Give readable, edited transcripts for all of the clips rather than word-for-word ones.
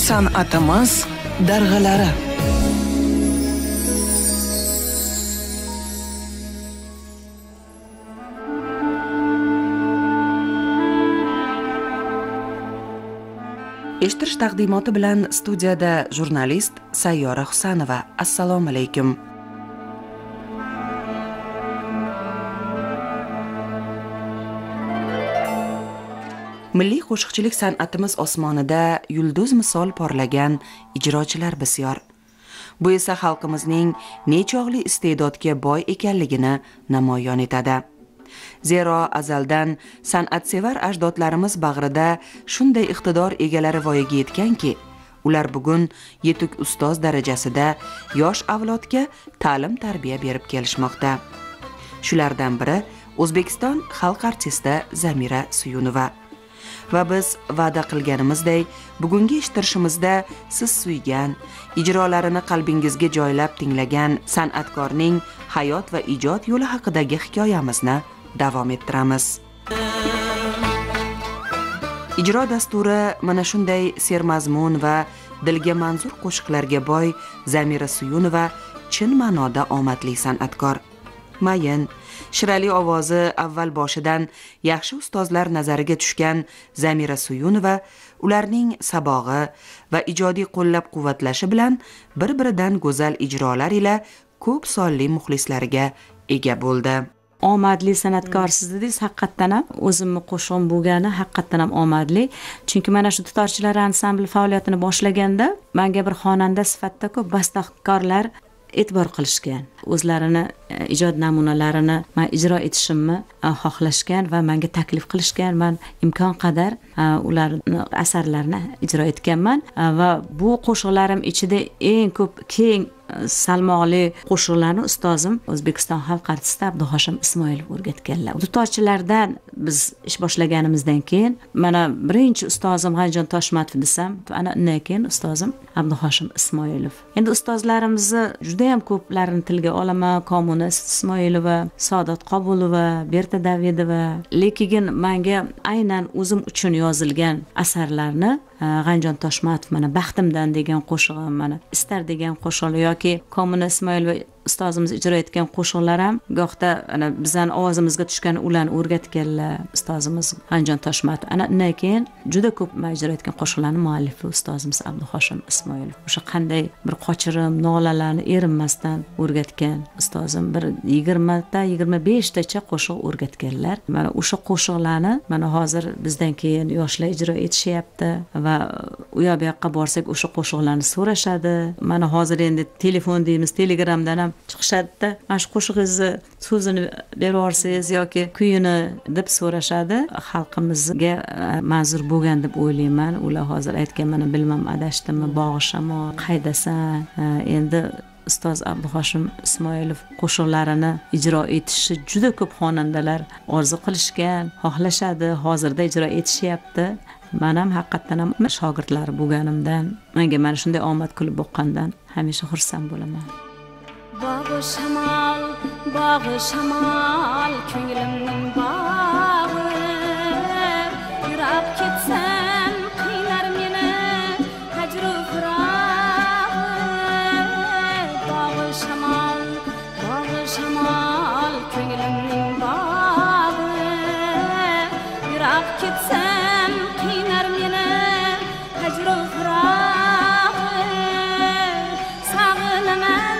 San'atimiz darg'alari. Eshittirish taqdimoti bilan studiyada jurnalist Sayyora Husanova. Assalomu alaykum. Milliy qo'shiqchilik san'atimiz osmonida yulduz misol porlagan ijrochilar bisyor. Bu esa xalqimizning nechog'li iste'dodga boy ekanligini namoyon etadi. Zero azaldan san'atsevar ajdodlarimiz bag'rida shunday iqtidor egalari voyaga yetganki, ular bugun yetuk ustoz darajasida yosh avlodga ta'lim-tarbiya berib kelishmoqda. Shulardan biri O'zbekiston xalq artisti Zamira Suyunova. Va biz va'da qilganimizdek, bugungi eshittirishimizda siz suygan, ijrolarini qalbingizga joylab tinglagan san'atkorning hayot va ijod yo'li haqidagi hikoyamizni davom ettiramiz. Ijro dasturi mana shunday sermazmun va dilga manzur qo'shiqlarga boy Zamira Suyunova chin ma'noda omadli san'atkor. Mayin, shirali ovozi avval boshidan yaxshi ustozlar nazariga tushgan Zamira Suyunova ularning sabog'i va ijodiy qo'llab-quvvatlashi bilan bir-biridan go'zal ijrolar ila ko'p sonli muxlislariga ega bo'ldi. Omadli san'atkorsiz dedingiz, haqiqatdan ham o'zimni qo'shig'im bo'lgani haqiqatdan ham omadli. Chunki mana shu dutorchilar ansambli faoliyatini boshlaganda menga bir xonanda sifatida ko'p bastakorlar e'tibor qilishgan. O'zlarini ijod namunalarini men ijro etishimni xohlashgan va menga taklif qilishgan. Men imkon qadar ularning asarlarini ijro etganman va bu qo'shiqlarim ichida eng ko'p keng salmoqli qo'shiqlarni ustozim O'zbekiston xalq artisti Abduhoshim Ismoilov o'rgatganlar. Dutorchilardan biz ish boshlaganimizdan keyin mana birinchi ustozim G'anjon Toshmatov desam, ana undan keyin ustozim Abduhoshim Ismoilov. Endi ustozlarimizni juda ham ko'plarini tilga olaman. Kommunist Ismoilova, Saodat Qobulova, Berta Davidova. Lekin menga aynan o'zim uchun yozilgan asarlarni G'anjon Toshmatov mana Baxtimdan degan qo'shig'im, mana Istar degan qo'shiq yoki Kommunist Ismoilova ustozimiz ijro etgan qo'shiqlar ham gohda ana bizning ovozimizga tushgan ularni o'rgatganlar ustozimiz G'anjon Toshmatov. Ana undan keyin juda ko'p men ijro etgan qo'shiqlarning muallifi ustozimiz Abduhoshim Ismoilov. O'sha qanday bir qochirim, nolalarni erinmasdan o'rgatgan ustozim bir 20 ta 25 tacha qo'shiq o'rgatganlar. Mana o'sha qo'shiqlarni mana hozir bizdan keyin yoshlar ijro etishyapti va u yoqqa borsak o'sha qo'shiqlarni so'rashadi. Mana hozir endi telefon deymiz, Telegramdan ham chiqishadi-da, mana shu qo'shig'ingizni so'zini berib yorsangiz yoki kuyini deb so'rashadi. Xalqimizga manzur bo'lgan deb o'ylayman. Ular hozir aytgan, mana bilmam adashdimmi, bog'ishamo, qaydasan. Endi ustoz Abduhoshim Ismoilov qo'shiqlarini ijro etishni juda ko'p xonandalar orzu qilishgan, xohlashadi, hozirda ijro etishyapti. Men ham haqiqatdan ham shogirdlari bo'lganimdan, menga mana shunday omad kulib boqqandan hamisha xursand bo'laman. Bağı şamal, ko'nglimning bağı, yurab ketsam qiynar meni hajru firog'i. Bağı şamal, ko'nglimning bağı, yurab ketsam qiynar meni hajru firog'i. Sog'inaman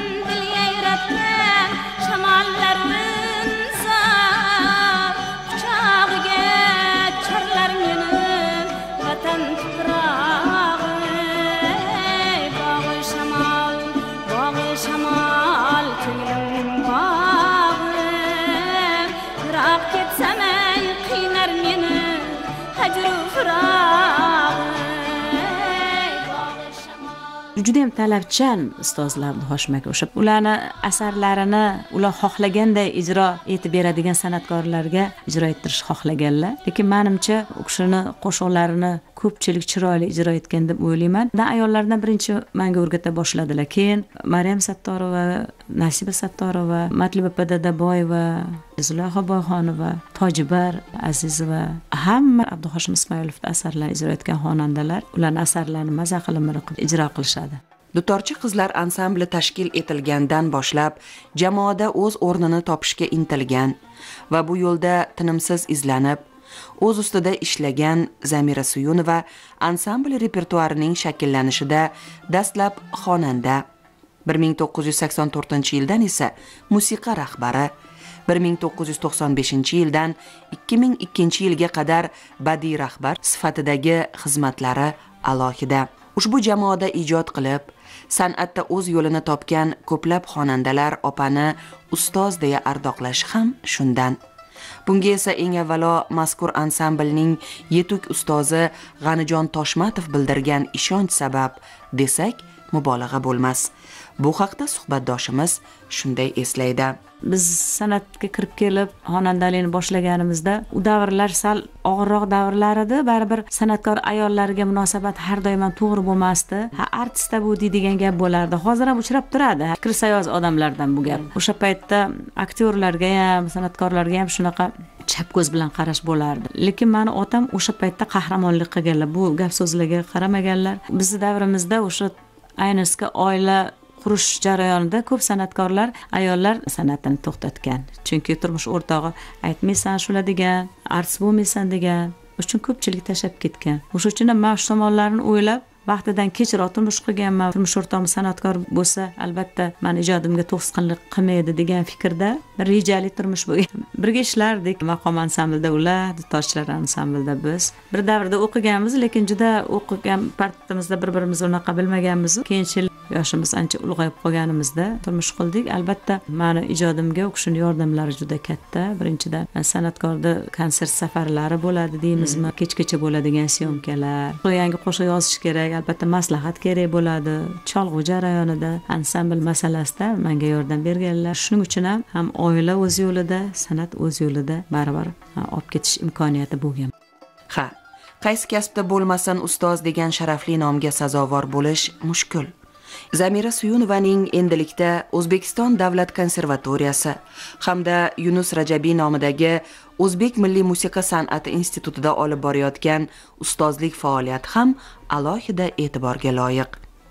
juda ham talabchan ustozlar Abduhoshim aka. O'sha ularni asarlarini ular xohlaganday ijro etib beradigan san'atkorlarga ijro ettirish xohlaganlar. Lekin menimcha u kishining qo'shiqlarini ko'pchilik chiroyli ijro etgan deb o'ylayman. Ayollardan birinchi menga o'rgata boshladilar. Keyin Maryam Sattorova, Nasiba Sattorova, Matluba Padadaboyeva, Zulayho Boyxonova, Tojibar Azizova, hamma Abduhoshim Ismoilovning asarlarini ijro etgan xonandalar ularning asarlarini maza qilib ijro qilishadi. Dutorchi qizlar ansambli tashkil etilgandan boshlab jamoada o'z o'rnini topishga intilgan va bu yo'lda tinimsiz izlanib, o'z ustida ishlagan Zamira Suyunova ansambl repertuarining shakllanishida dastlab xonanda, 1984-yildan esa musiqa rahbari, 1995-yildan 2002-yilga qadar badiiy rahbar sifatidagi xizmatlari alohida. Ushbu jamoada ijod qilib, san'atda o'z yo'lini topgan ko'plab xonandalar opani ustoz deya ardoqlash ham shundan. Bunga esa eng avvalo mazkur ansamblning yetuk ustozi G'anijon Toshmatov bildirgan ishonch sabab desak mubolag'a bo'lmas. Bu haqda suhbatdoshimiz shunday eslaydi. Biz san'atga kirib kelib xonandalikni boshlaganimizda u davrlar sal og'irroq davrlar edi. Baribir san'atkor ayollarga munosabat har doim to'g'ri bo'lmasdi. Artista bu deydigan gap bo'lardi. Hozir ham uchrab turadi. Kirsayoz odamlardan bu gap. O'sha paytda aktyorlarga ham, san'atkorlarga ham shunaqa chap ko'z bilan qarash bo'lardi. Lekin meni otam o'sha paytda qahramonlik qilganlar. Bu gap so'zlarga qaramaganlar. Bizning davrimizda o'sha ayniqsa oila qurish jarayonida ko'p san'atkorlar ayollar san'atini to'xtatgan. Chunki turmush o'rtog'i aytmaysan shular degan, artist bo'lmaysan degan. Uchun ko'pchilik tashab ketgan. O'sha uchun ham men shu tomonlarni o'ylab vaqtidan kechroq turmush qilganman. Turmush o'rtog'im san'atkor bo'lsa, albatta men ijodimga to'sqinlik qilmaydi degan fikrda rejali turmush bo'lgan. Birga ishlardik. Maqom ansamblida ular, dutorchilar ansamblida biz. Bir davrda o'qiganmiz, lekin juda o'qigan paytimizda bir-birimizni unaqa bilmaganmiz. Keyinchalik yoshimiz ancha ulg'ayib qolganimizda turmush qildik. Albatta meni ijodimga o'qishning yordamlari juda katta. Birinchidan san'atkorda konsert safarlari bo'ladi deymizmi? Kechgacha bo'ladigan syomkalar. Yangi qo'shiq yozish kerak, albatta maslahat kerak bo'ladi. Cholg'u jarayonida ansambl masalasida menga yordam berganlar. Shuning uchun ham oila o'z yo'lida, san'at o'z yo'lida baribir olib ketish imkoniyati bo'lgan. Ha, qaysi kasbda bo'lmasin ustoz degan sharafli nomga sazovor bo'lish mushkul. Zamira Suyunovaning endilikda O'zbekiston Davlat konservatoriyasi hamda Yunus Rajabiy nomidagi O'zbek Milliy musiqa san'ati institutida olib borayotgan ustozlik faoliyati ham alohida e'tiborga loyiq.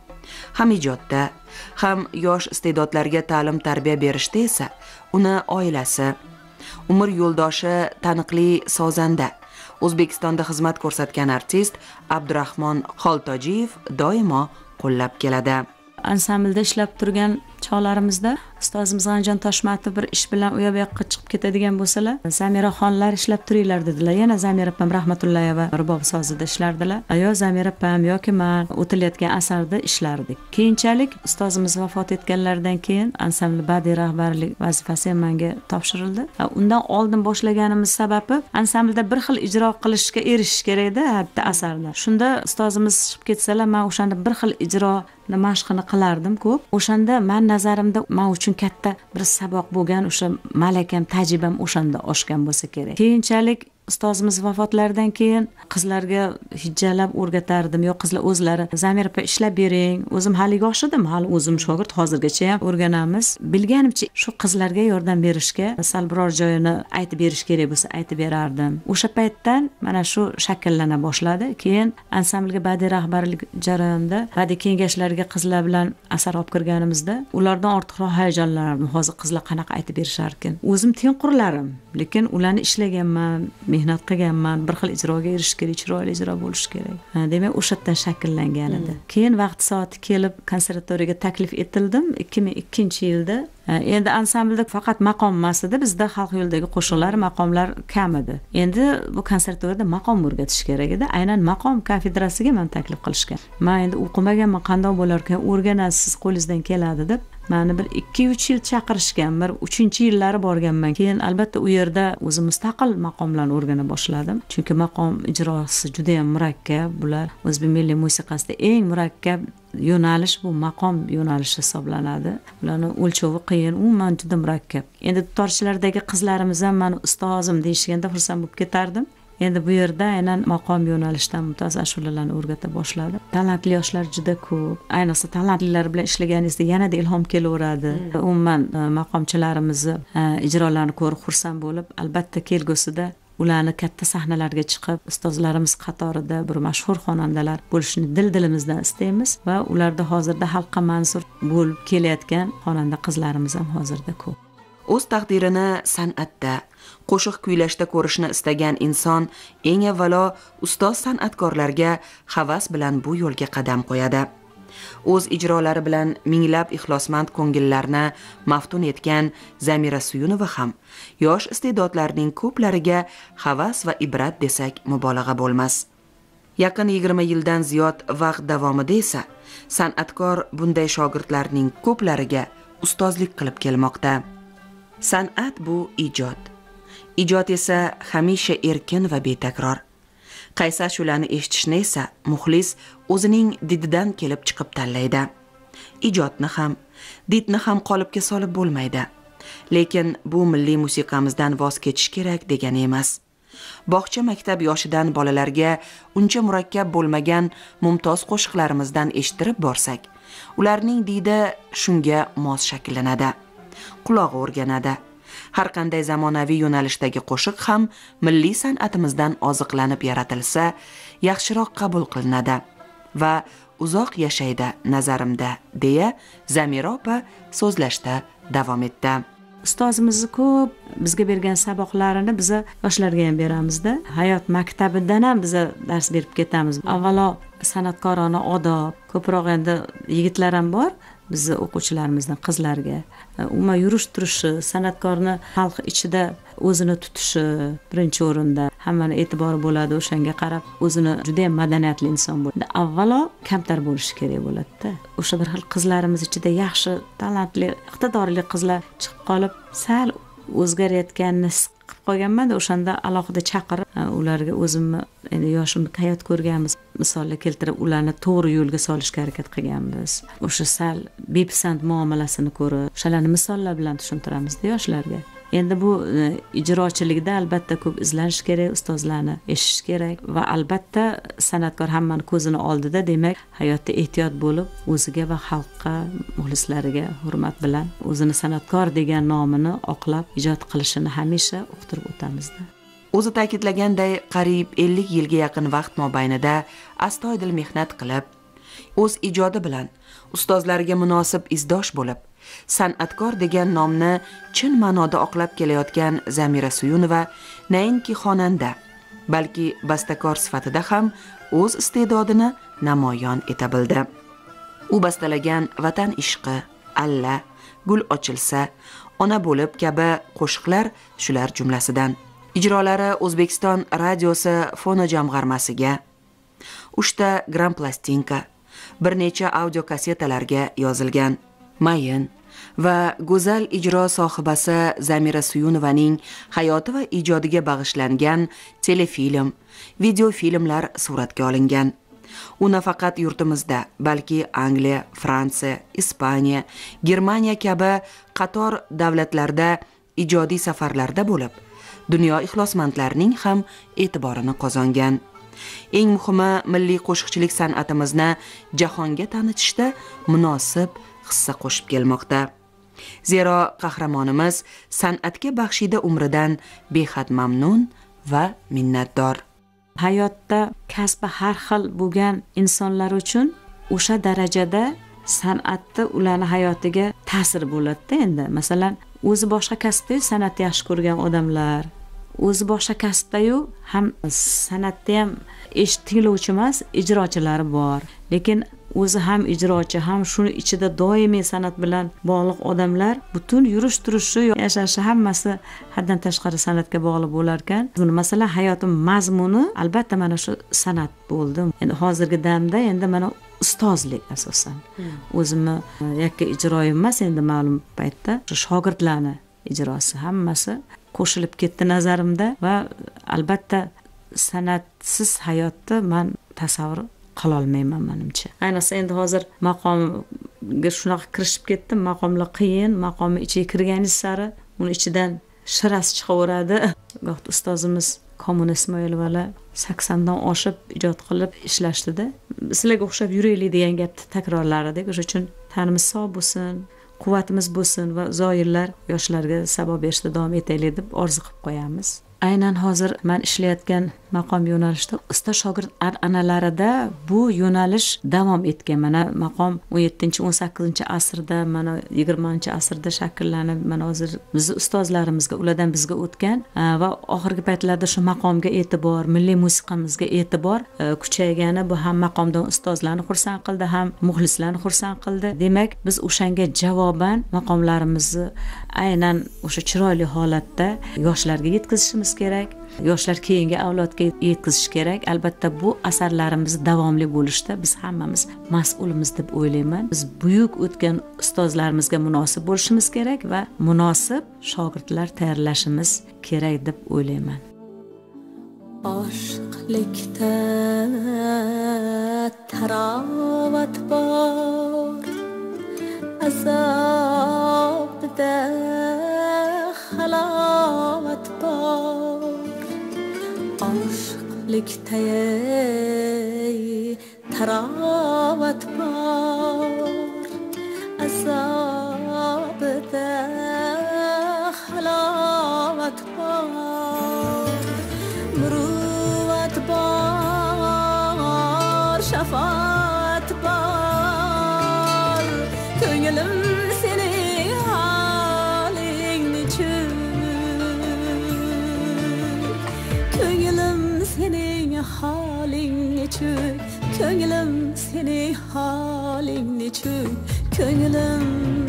Ham ijodda, ham yosh iste'dodlarga ta'lim-tarbiya berishda esa uni oilasi, umr yo'ldoshi taniqli sozanda, O'zbekistonda xizmat ko'rsatgan artist Abdurahmon Xoltojiyev doimo qo'llab keladi. Ansamblda ishlab turgan chog'larimizda ustozimiz G'anijon Toshmatov bir ish bilan u yoqqa chiqib ketadigan bo'lsalar, Zamira xonlar ishlab turinglar dedilar. Yana Zamira opam rahmatullayeva rubob sozida ishlardilar. Ayo Zamira opam yoki men o'tilayotgan asarda ishlardik. Keyinchalik ustozimiz vafot etganlaridan keyin ansambl badiiy rahbarlik vazifasi menga topshirildi. Undan oldin boshlaganimiz sababi ansamblda bir xil ijro qilishga erishish kerak edi bitta asarda. Shunda ustozimiz chiqib ketsalar, men o'shanda bir xil ijro mashqini qilardim ko'p. O'shanda men nazarimda men uchun katta bir saboq bo'lgan, o'sha malakam, tajribam o'shanda oshgan bo'lsa kerak. Keyinchalik ustozimiz vafotlaridan keyin qizlarga hijjalab o'rgatardim. Yo qizlar o'zlari Zamira opa ishlab bering. O'zim hali yosh edim, hali o'zim shogird, hozirgacha ham o'rganamiz. Bilganimcha shu qizlarga yordam berishga, sal biror joyini aytib berish kerak bo'lsa aytib berardim. O'sha paytdan mana shu shakllana boshladi. Keyin ansamblga badiiy rahbarlik jarayonida badiiy kengashlarga qizlar bilan asar olib kirganimizda ulardan ortiqroq hayajonlanardim. Hozir qizlar qanaqa aytib berishar ekan. O'zim tengqurlarim, lekin ularni ishlaganman, mehnat qilganman, bir xil ijroga erishish kerak, chiroyli ijro bo'lishi kerak. Demak, o'shadan shakllangan edi. Keyin vaqt soati kelib konservatoriyaga taklif etildim 2002-yilda. Endi ansamblda faqat maqom emas edi, bizda xalq yo'lidagi qo'shiqlar, maqomlar kam edi. Endi bu konservatoriyada maqom o'rgatish kerak edi. Aynan maqom kafedrasiga men taklif qilishgan. Men endi o'qimaganman, qanday bo'lar ekan, o'rganasiz, qo'lingizdan keladi deb meni bir 2-3 yil chaqirishgan. Bir 3-yillari borganman. Keyin albatta u yerda o'zim mustaqil maqomlarni o'rgana boshladim. Chunki maqom ijrosi juda ham murakkab. Bular o'zbek milliy musiqasida eng murakkab yo'nalish bu maqom yo'nalishi hisoblanadi. Ularni o'lchovi qiyin, umuman juda murakkab. Endi dutorchilardagi qizlarimiz ham meni ustozim deyishganda xursand bo'lib ketardim. Endi bu yerda aynan maqom yo'nalishdan mumtoz ashulalarni o'rgata boshladim. Talantli yoshlar juda ko'p. Ayniqsa talantlilar bilan ishlaganingizda yanada ilhom kelaveradi. Umuman maqomchilarimizni ijrolarini ko'rib xursand bo'lib, albatta kelgusida ularni katta sahnalarga chiqib ustozlarimiz qatorida bir mashhur xonandalar bo'lishini dilimizdan istaymiz va ularda hozirda xalqqa mansur bo'lib kelayotgan xonanda qizlarimiz ham hozirda ko'p. O'z taqdirini san'atda, qo'shiq kuylashda ko'rishni istagan inson eng avvalo ustoz san'atkorlarga havas bilan bu yo'lga qadam qo'yadi. O'z ijrolari bilan minglab ixlosmand ko'ngillarni maftun etgan Zamira Suyunova ham yosh iste'dodlarning ko'plariga havas va ibrat desak mubolag'a bo'lmas. Yaqin 20 yildan ziyod vaqt davomida esa san'atkor bunday shogirdlarning ko'plariga ustozlik qilib kelmoqda. San'at bu ijod. Ijod esa hamisha erkin va betakror. Qaysi ashulani eshitishni esa muxlis o'zining dididan kelib chiqib tanlaydi. Ijodni ham, didni ham qolipga solib bo'lmaydi. Lekin bu milliy musiqamizdan voz kechish kerak degani emas. Bog'cha maktab yoshidan bolalarga uncha murakkab bo'lmagan mumtoz qo'shiqlarimizdan eshittirib borsak, ularning didi shunga mos shakllanadi. Qulog'i o'rganadi. Har qanday zamonaviy yo'nalishdagi qo'shiq ham milliy san'atimizdan oziqlanib yaratilsa, yaxshiroq qabul qilinadi va uzoq yashaydi nazarimda, deya Zamira opa so'zlashda davom etdi. Ustozimizni ko'p bizga bergan saboqlarini biz yoshlarga ham beramizda. Hayot maktabidan ham biz dars berib ketamiz. Avvalo san'atkorona odob, ko'proq endi yigitlar ham bor. Bizni o'quvchilarimizdan qizlarga umuman yurish turishi, san'atkorni xalq ichida o'zini tutishi birinchi o'rinda, hammani e'tibori bo'ladi, o'shanga qarab o'zini juda ham madaniyatli inson bo'ladi. Avvalo kamtar bo'lishi kerak bo'ladi-da. O'sha bir xil qizlarimiz ichida yaxshi, talantli, iqtidorli qizlar chiqib qolib, sal o'zgarayotganini his qilib qolganman-da, o'shanda alohida chaqirib, ularga o'zimni endi yoshimni hayot ko'rganmiz misollar keltirib, ularni to'g'ri yo'lga solishga harakat qilganmiz. O'sha sal bepisand muomalasini ko'rib, o'shalarni misollar bilan tushuntiramiz-da yoshlarga. Endi bu ijrochilikda albatta ko'p izlanish kerak, ustozlarni eshitish kerak va albatta san'atkor hammani ko'zini oldida, demak, hayotda ehtiyot bo'lib, o'ziga va xalqqa, muxlislariga hurmat bilan o'zini san'atkor degan nomini oqlab ijod qilishini hamisha uqtirib o'tamizda. O'zi ta'kidlaganday, qariyb 50 yilga yaqin vaqt mobaynida astoydil mehnat qilib, o'z ijodi bilan ustozlarga munosib izdosh bo'lib, san'atkor degan nomni chin ma'noda oqlab kelayotgan Zamira Suyunova nainki xonanda, balki bastakor sifatida ham o'z iste'dodini namoyon eta bildi. U bastalagan Vatan ishqi, Alla, Gul ochilsa, Ona bo'lib kabi qo'shiqlar shular jumlasidan. Ijrolari O'zbekiston radiosi fono jamg'armasiga, 3 ta gran plastinka, bir necha audio kasetalarga yozilgan. Mayin va go'zal ijro sohibasi Zamira Suyunovaning hayoti va ijodiga bag'ishlangan telefilm, videofilmlar suratga olingan. U nafaqat yurtimizda, balki Angliya, Fransiya, Ispaniya, Germaniya kabi qator davlatlarda ijodiy safarlarda bo'lib, dunyo ixlosmandlarining ham e'tiborini qozongan. Eng muhimi, milliy qo'shiqchilik san'atimizni jahonga tanitishda munosib hissa qo'shib kelmoqda. Zero qahramonimiz san'atga baxshida umridan behad mamnun va minnatdor. Hayotda kasbi har xil bo'lgan insonlar uchun o'sha darajada san'atda ularning hayotiga ta'sir bo'ladi-da. Endi masalan, o'zi boshqa kasbda san'atni yaxshi ko'rgan odamlar, o'zi boshqa kasbda-yu ham san'atda ham tinglovchi emas, ijrochilari bor. Lekin o'zi ham ijrochi, ham shuni ichida doimiy san'at bilan bog'liq odamlar, butun yurish turishi, yashashi hammasi haddan tashqari san'atga bog'liq bo'lar ekan. Buni masalan hayotim mazmuni albatta mana shu san'at bo'ldi. Endi hozirgi damda endi mana ustozlik asosan. O'zimni yakka ijroyim emas, endi ma'lum paytda shu shogirdlarning ijrosi hammasi qo'shilib ketdi nazarimda va albatta san'atsiz hayotni men tasavvur qila olmayman menimcha. Ayniqsa endi hozir maqomga shunaqa kirishib ketdim, maqomlar qiyin, maqomni ichiga kirganingiz sari uni ichidan shirasi chiqaveradi. Go'ht ustozimiz Komon Ismoilovalar 80 dan oshib ijod qilib ishlashdida. Sizlarga o'xshab yuraylik degan gapni takrorlardik. O'sha uchun tanimiz sog' bo'lsin, quvvatimiz bo'lsin va zoirlar yoshlarga sabab berishda davom etaylik deb orzu qilib qo'yamiz. aynan hozir men ishlayotgan maqom yo'nalishida usta shogird an'analarida bu yo'nalish davom etgan. Mana maqom 17-18 asrda, mana 20-asrda shakllanib, mana hozir bizning ustozlarimizga, ulardan bizga o'tgan va oxirgi paytlarda shu maqomga e'tibor, milliy musiqamizga e'tibor kuchaygani bu ham maqomdan ustozlarni xursand qildi, ham muxlislarni xursand qildi. Demak, biz o'shanga javoban maqomlarimizni aynan o'sha chiroyli holatda yoshlarga yetkazishimiz kerak. Yoshlar keyingi avlodga yetkazish kerak. Albatta bu asarlarimiz davomli bo'lishda biz hammamiz mas'ulimiz deb o'ylayman. Biz buyuk o'tgan ustozlarimizga munosib bo'lishimiz kerak va munosib shogirdlar tayyorlashimiz kerak deb o'ylayman. Aşklikda tarovat bor, azobda halovat bor. Aşklikda tarovat bor, azobda halovat bor. Muruvvat bor, şafaat bor. Ko'nglim sening holingni chun, ko'nglim sening holingni chun, ko'nglim sening holingni chun, ko'nglim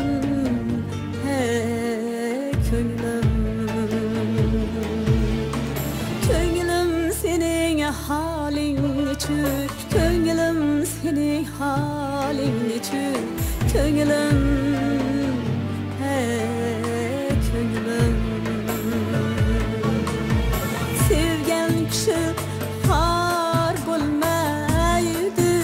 ko'nglim halingni chun, ko'nglim sening holingni chun, ko'nglim ko'nglim. Sevgan kishi xor bo'lmaydi,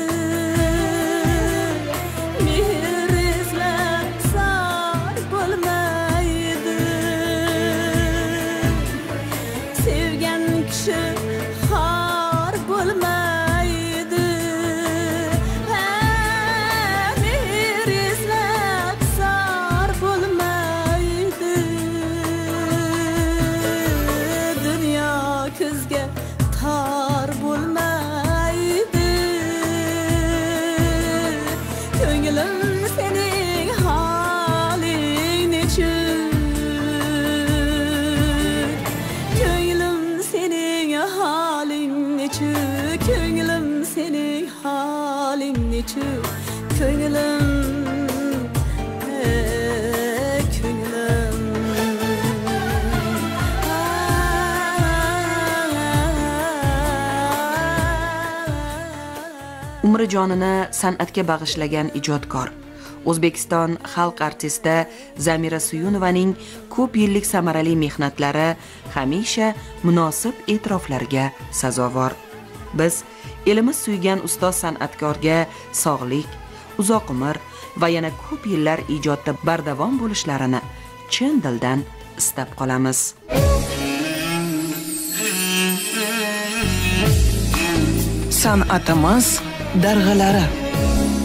mehr izlab zor bo'lmaydi. Sevgan kishi xor bo'lmaydi, mehr izlab zor bo'lmaydi. Dunyo ko'zga tor bo'lmaydi, ko'nglim sening holingni chun, ko'nglim sening holingni chun, ko'nglim sening holingni chun, ko'nglim ko'nglim. Umri jonini san'atga bag'ishlagan ijodkor, O'zbekiston xalq artisti Zamira Suyunovaning ko'p yillik samarali mehnatlari hamisha munosib e'tiroflarga sazovor. Biz elimiz suygan ustoz san'atkorga sog'lik, uzoq umr va yana ko'p yillar ijodda bardavom bo'lishlarini chin dildan istab qolamiz. San'atimiz darg'alari.